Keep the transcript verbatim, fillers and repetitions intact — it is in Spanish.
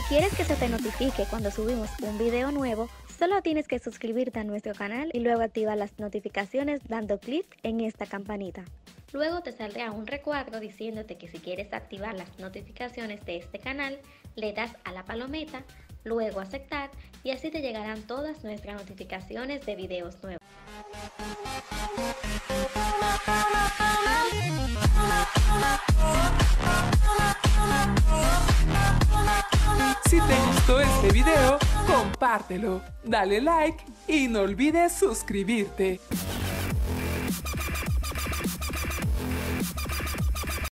quieres que se te notifique cuando subimos un video nuevo, solo tienes que suscribirte a nuestro canal y luego activar las notificaciones dando clic en esta campanita. Luego te saldrá un recuadro diciéndote que si quieres activar las notificaciones de este canal, le das a la palometa, luego aceptar y así te llegarán todas nuestras notificaciones de videos nuevos. Si te gustó este video, compártelo, dale like y no olvides suscribirte.